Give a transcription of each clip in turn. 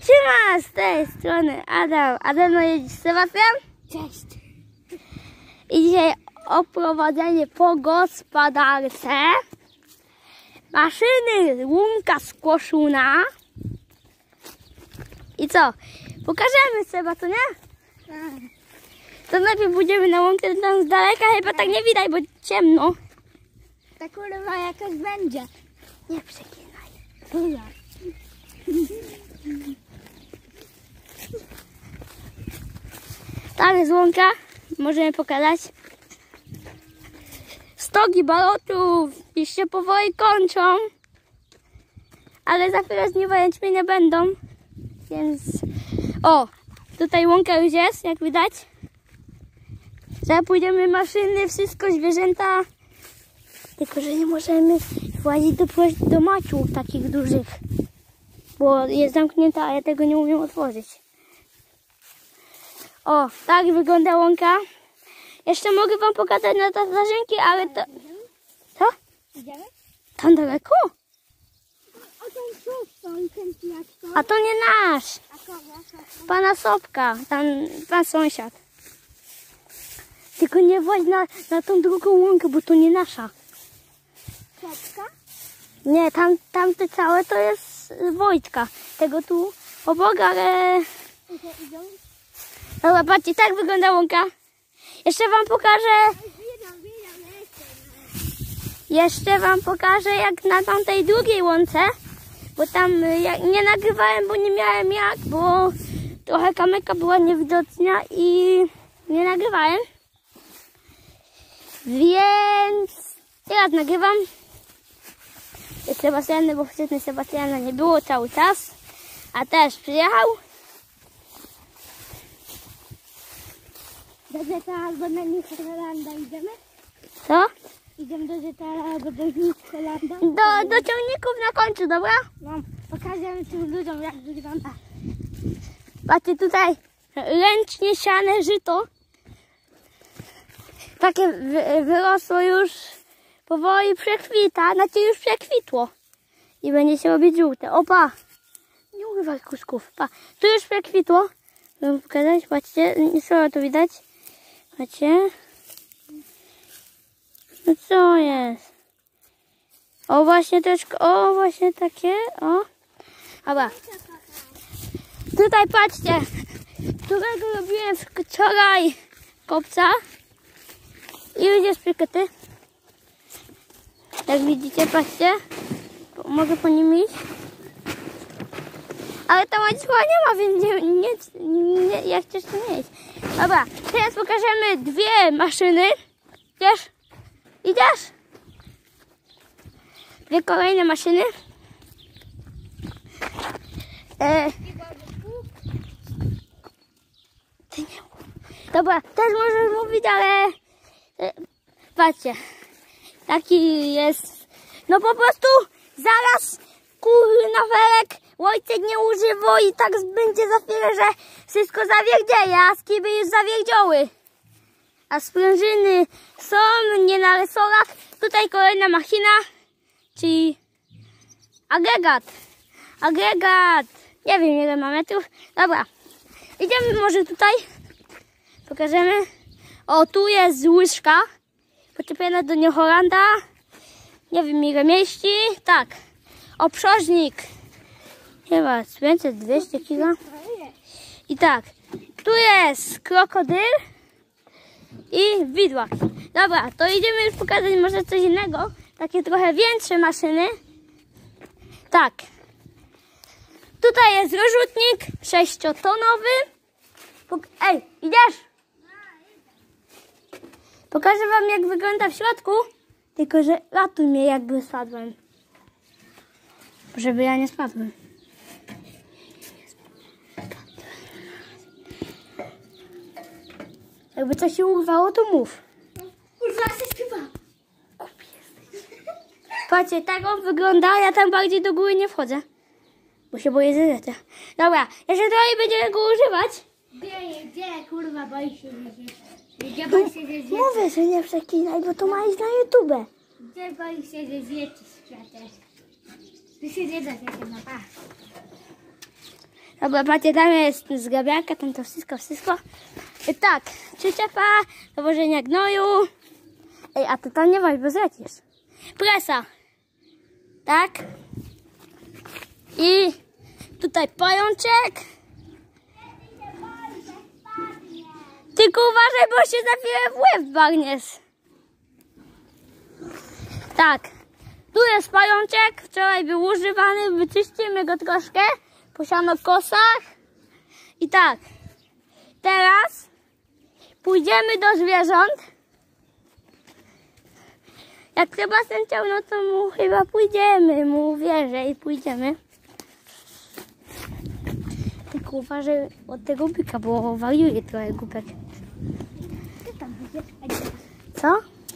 Siema, z tej strony Adam. Adam jedzie z Sebastian. Cześć. I dzisiaj oprowadzenie po gospodarce. Maszyny łąka skłoszona. I co? Pokażemy Seba, to nie? To najpierw pójdziemy na łąkę, tam z daleka chyba tak nie widać, bo ciemno. Ta kurwa jakaś będzie. Nie przeklinaj. Kurwa. Tam jest łąka, możemy pokazać. Stogi balotów już się powoli kończą, ale za chwilę żniwa jęczmienia będą, więc o, tutaj łąka już jest, jak widać. Zaraz pójdziemy maszyny, wszystko, zwierzęta, tylko że nie możemy włazić do maciów takich dużych, bo jest zamknięta, a ja tego nie umiem otworzyć. O, tak wygląda łąka. Jeszcze mogę wam pokazać na tazarzynki, ale to... Co? Idziemy? Tam daleko? O ten cud, ten piasko. A to nie nasz. A kogo? Pana Sobka. Tam pan sąsiad. Tylko nie właź na tą drugą łąkę, bo to nie nasza. Ciotka? Nie, tamte całe to jest Wojtka. Tego tu obok, ale... Idą? Dobra, patrzcie, tak wygląda łąka. Jeszcze wam pokażę... Jeszcze wam pokażę, jak na tamtej drugiej łące, bo tam nie nagrywałem, bo nie miałem jak, bo trochę kamyka była niewidoczna i nie nagrywałem. Więc teraz nagrywam. Sebastiana, bo wcześniej Sebastiana nie było cały czas, a też przyjechał. Do Zetala albo na Nicholanda idziemy? Co? Idziemy do Zetala albo do Nicholanda? Do ciągników na końcu, dobra? No, pokażemy tym ludziom, jak wygląda. Patrzcie tutaj, ręcznie siane żyto. Takie wyrosło już, powoli przekwita, znaczy już przekwitło. I będzie się robić żółte. Opa! Nie używaj kusków. Pa. Tu już przekwitło. Chcę pokazać, patrzcie, nie słabo to widać. Patrzcie. No co jest? O właśnie troszkę, o właśnie takie, o. Dobra. Tutaj patrzcie, którego robiłem wczoraj kopca i już jest przykryty. Jak widzicie, patrzcie, mogę po nim iść. Ale tam łańcucha nie ma, więc ja chcę to mieć. Dobra, teraz pokażemy dwie maszyny. Idziesz? Idziesz? Dwie kolejne maszyny. Dobra, też możesz mówić, ale patrzcie, taki jest, no po prostu zaraz kurnafelek Wojtek nie używa i tak będzie za chwilę, że wszystko zawierdzieje, a skiby już zawierdziały. A sprężyny są nie na resorach. Tutaj kolejna machina, czyli agregat, nie wiem ile ma metrów. Dobra, idziemy może tutaj, pokażemy. O, tu jest łyżka podczepiona do Nicholanda, nie wiem ile mieści, tak. Obszożnik, chyba 500-200 kg. I tak, tu jest krokodyl i widłak. Dobra, to idziemy już pokazać może coś innego. Takie trochę większe maszyny. Tak. Tutaj jest rozrzutnik 6-tonowy. Ej, idziesz? Pokażę wam jak wygląda w środku. Tylko że ratuj mnie jakby spadłem. Żeby ja nie spadłem. Jakby coś się urwało, to mów. Kurwa, jesteś chyba. Głupi jesteś. Patrzcie, tak on wygląda, ja tam bardziej do góry nie wchodzę. Bo się boję zlecenia. Dobra, jeszcze trochę będziemy go używać. Gdzie, kurwa, boi się zjeść? Gdzie boi się zjeść? Mówię, że nie przeklinaj, bo to ma iść na YouTube. Gdzie boi się zjeść światę? Ty się nie da się na pa. Dobra, patrzcie, tam jest zgrabiarka, tam to wszystko. I tak, przyczepa, dowożenia gnoju. Ej, a ty tam nie weź, bo zlecisz. Presa. Tak. I tutaj pajączek. Tylko uważaj, bo się za chwilę w łeb bagniesz. Tak. Tu jest pajączek. Wczoraj był używany. Wyczyścimy go troszkę. Posiano w kosach. I tak. Teraz pójdziemy do zwierząt. Jak Sebastian chciał, no to mu chyba pójdziemy. Mu wierzę i pójdziemy. Tylko uważaj od tego byka, bo wariuje trochę głupek. Co?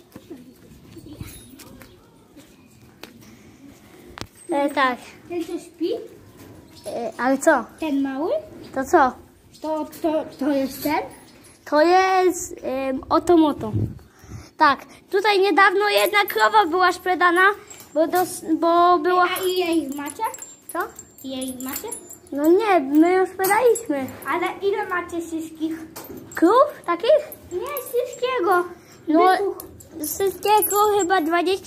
Tak. Ten co śpi? Ale co? Ten mały? To co? To jest ten? To jest oto-moto. Tak, tutaj niedawno jedna krowa była sprzedana, bo była... A ile ich macie? Co? Ile ich macie? No nie, my już sprzedaliśmy. Ale ile macie wszystkich? Krów takich? Nie, wszystkiego. No, Byków. wszystkiego chyba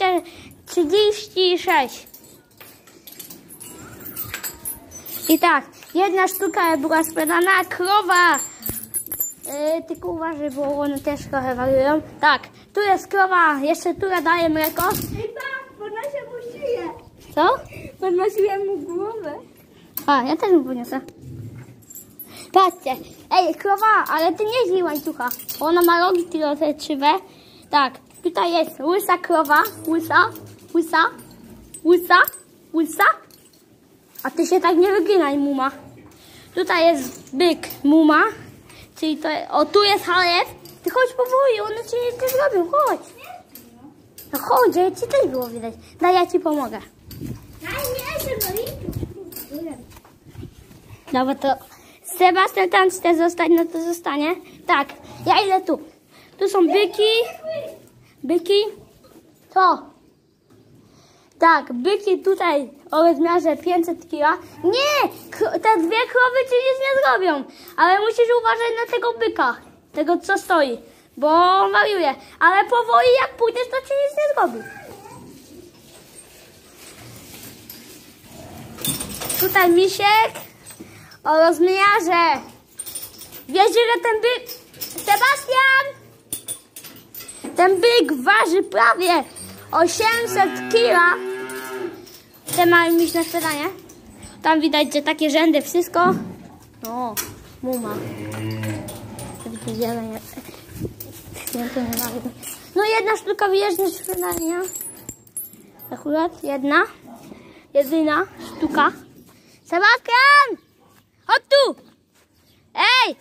36. I tak, jedna sztuka była sprzedana, krowa. Tylko uważaj, bo one też trochę wariują. Tak, tu jest krowa, jeszcze która daje mleko. Ej, tak, podnoszę mu szyję. Co? Podnosiłem mu głowę. A, ja też mu poniosę. Patrzcie, ej, krowa, ale ty nie zjej łańcucha. Ona ma rogi trochę krzywe. Tak, tutaj jest łysa krowa, łysa. A ty się tak nie wyginaj, muma. Tutaj jest byk, muma. Czyli to, o tu jest chalew. Ty chodź powoli, one ci nic nie zrobią, chodź. No chodź, ja ci też było widać. Daj, ja ci pomogę. Dobra, to Sebastian tam chce zostać, no to zostanie. Tak, ja idę tu. Tu są byki. Byki. Co? Tak, byki tutaj o rozmiarze 500 kg. Nie! Te dwie krowy ci nic nie zrobią. Ale musisz uważać na tego byka. Tego, co stoi. Bo on wariuje. Ale powoli jak pójdziesz, to ci nic nie zrobi. Tutaj misiek o rozmiarze. Wiesz, ile ten byk... Sebastian! Ten byk waży prawie 800 kg. Te mają mieć na sprzedanie. Tam widać, że takie rzędy, wszystko. O, muma. No jedna sztuka wyjeżdża z sprzedania. Akurat jedna. Jedyna sztuka. Sebastian! Chodź tu! Ej!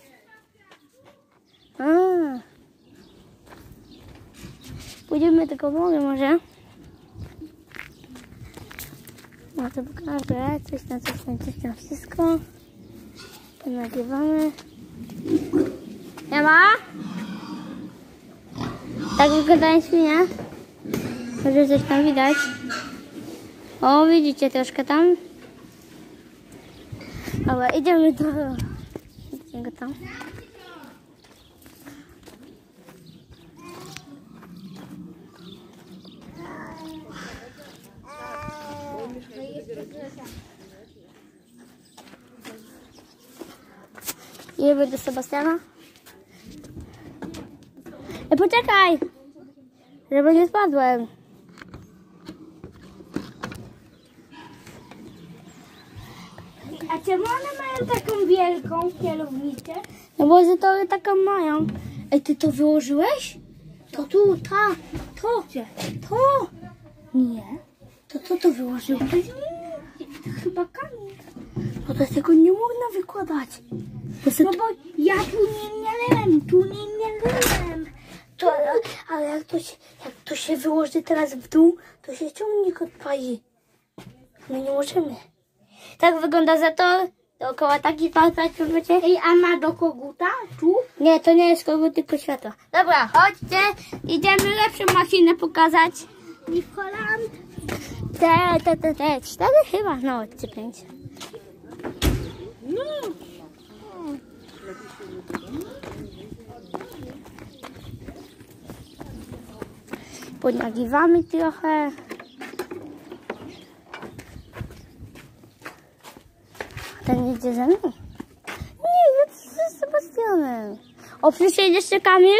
Pójdziemy tylko mogę może. No to pokażę. Coś tam wszystko. To nagrywamy. Nie ma? Tak wyglądają świnie. Może coś tam widać. O, widzicie troszkę tam. Dobra, idziemy do niego tam. Idziemy do Sebastiana. Poczekaj! Żeby nie spadłem. A czemu one mają taką wielką kierownicę? No bo że to taką mają. Ej, ty to wyłożyłeś? To tu, to. Nie. To wyłożył. To chyba kamień. No to tego nie można wykładać. No bo ja tu nie lełem. Ale jak to się wyłoży teraz w dół, to się ciągnik odpali. My nie możemy. Tak wygląda za to dookoła taki palcach, wiecie? Ej, a ma do koguta? Tu? Nie, to nie jest kogut, tylko światło. Dobra, chodźcie. Idziemy lepszą maszynę pokazać. Nicholand. Te 4 chyba, no, czy 5. No. Podnagiwamy trochę. Ten jedzie ze mną? Nie, z Sebastianem. O, przyszedł jeszcze Kamil?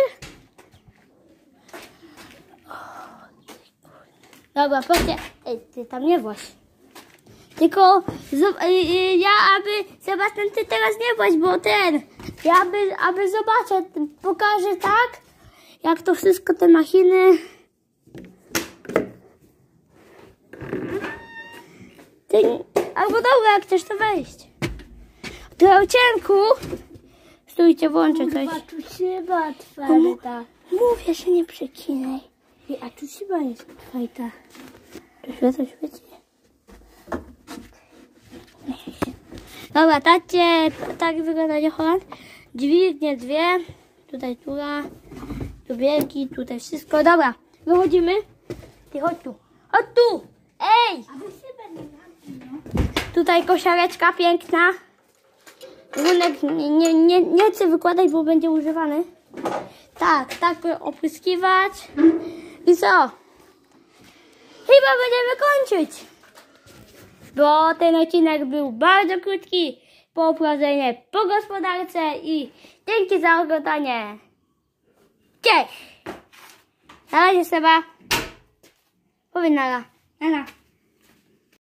Dobra, proszę. Ej, ty tam nie właź. Tylko ja, aby Sebastian, ty teraz nie właź, bo ja aby zobaczę, pokażę tak, jak to wszystko, te machiny. Albo dobra, jak chcesz to wejść. W tym okienku. Stójcie, włączę coś. A tu szyba otwarta. Mówię, że nie przekinaj. A tu szyba jest otwarta. To świeci. Dobra, tak wygląda Holand. Dźwignie dwie. Tutaj tura. Tu wielki, tutaj wszystko. Dobra, wychodzimy. Ty chodź tu. Chodź tu! Ej! Tutaj kosiareczka piękna. Runek nie chcę wykładać, bo będzie używany. Tak opryskiwać. I co? Chyba będziemy kończyć. Bo ten odcinek był bardzo krótki. Poprowadzenie po gospodarce i dzięki za oglądanie. Cześć! Na razie, Seba. Powiedz nara. Nara.